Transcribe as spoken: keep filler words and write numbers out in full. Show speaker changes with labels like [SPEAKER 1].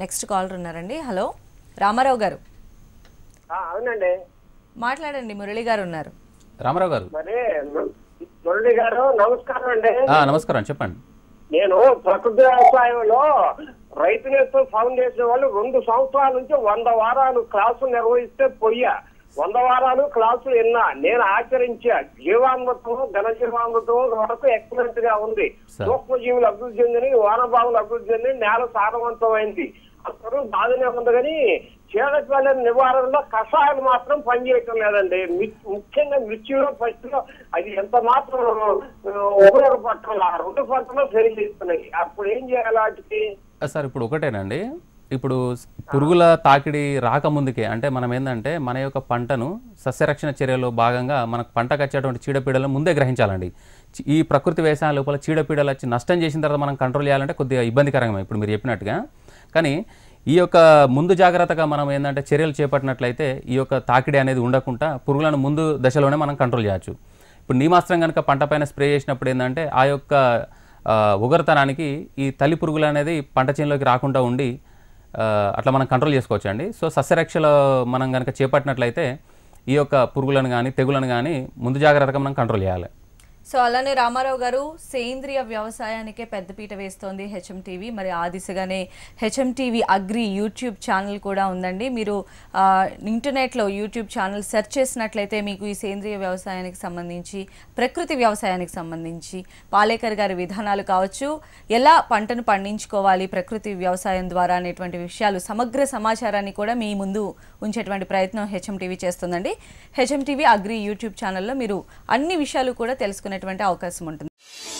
[SPEAKER 1] Next caller ఉన్నారండి. Hello Ramarao garu.
[SPEAKER 2] అవునండి,
[SPEAKER 1] మాట్లాడండి. మురళి గారు ఉన్నారు.
[SPEAKER 3] రామారావు గారు.
[SPEAKER 2] మరి మురళి గారు నమస్కారం అండి.
[SPEAKER 3] నమస్కారం, చెప్పండి.
[SPEAKER 2] నేను ప్రకృతి వ్యవసాయంలో రైతు నేస్తం ఫౌండేషన్ వాళ్ళు రెండు సంవత్సరాల నుంచి వంద వారాలు క్లాసులు నిర్వహిస్తే పోయా వంద వారాలు క్లాసులు విన్నా, నేను ఆచరించా. జీవామృతం ఘన జీవామృతం వరకు ఎక్సలెంట్ గా ఉంది. సూక్ష్మజీవులు అభివృద్ధి చెందిన, వానభావులు అభివృద్ధి చెంది, నేల సారవంతమైంది. అందరూ బాగానే ఉంది. కానీ చీడపీడల నివారణలో కషాయాలు మాత్రం పనిచేయటం లేదండి. ముఖ్యంగా మిర్చిలో పచ్చిలో అది ఎంత మాత్రం ఉపయోగపడటం ఆ రెండు పంటలో పెరిగిస్తున్నాయి. అప్పుడు ఏం చేయాలి వాటికి?
[SPEAKER 3] సార్ ఇప్పుడు ఒకటేనండి, ఇప్పుడు పురుగుల తాకిడి రాకముందుకే అంటే మనం ఏంటంటే మన యొక్క పంటను సస్యరక్షణ చర్యలో భాగంగా మనకు పంటకు వచ్చేటువంటి చీడపీడలను ముందే గ్రహించాలండి. ఈ ప్రకృతి వ్యవసాయం లోపల చీడపీడలు వచ్చి నష్టం చేసిన తర్వాత మనం కంట్రోల్ చేయాలంటే కొద్దిగా ఇబ్బందికరంగా ఇప్పుడు మీరు చెప్పినట్టుగా. కానీ ఈ యొక్క ముందు జాగ్రత్తగా మనం ఏంటంటే చర్యలు చేపట్టినట్లయితే ఈ యొక్క తాకిడి అనేది ఉండకుండా పురుగులను ముందు దశలోనే మనం కంట్రోల్ చేయొచ్చు. ఇప్పుడు నీమాస్త్రం కనుక పంట పైన స్ప్రే చేసినప్పుడు ఏంటంటే ఆ యొక్క ఉగరతనానికి ఈ తల్లి పురుగులు అనేది పంట చేనులోకి రాకుండా ఉండి అట్లా మనం కంట్రోల్ చేసుకోవచ్చు అండి. సో సస్యరక్షలో మనం కనుక చేపట్టినట్లయితే ఈ యొక్క పురుగులను కానీ తెగులను కానీ ముందు జాగ్రత్తగా మనం కంట్రోల్ చేయాలి.
[SPEAKER 1] సో అలానే రామారావు గారు, సేంద్రియ వ్యవసాయానికే పెద్దపీట వేస్తోంది హెచ్ఎం టీవీ. మరి ఆ దిశగానే HM TV agri YouTube channel కూడా ఉందండి. మీరు ఇంటర్నెట్లో యూట్యూబ్ ఛానల్ సెర్చ్ చేసినట్లయితే మీకు ఈ సేంద్రియ వ్యవసాయానికి సంబంధించి, ప్రకృతి వ్యవసాయానికి సంబంధించి పాలేకర్ గారి విధానాలు కావచ్చు, ఎలా పంటను పండించుకోవాలి ప్రకృతి వ్యవసాయం ద్వారా అనేటువంటి విషయాలు, సమగ్ర సమాచారాన్ని కూడా మీ ముందు ఉంచేటువంటి ప్రయత్నం హెచ్ఎం టీవీ చేస్తుందండి. హెచ్ఎం టీవీ అగ్రి యూట్యూబ్ ఛానల్లో మీరు అన్ని విషయాలు కూడా తెలుసుకునేటువంటి అవకాశం ఉంటుంది.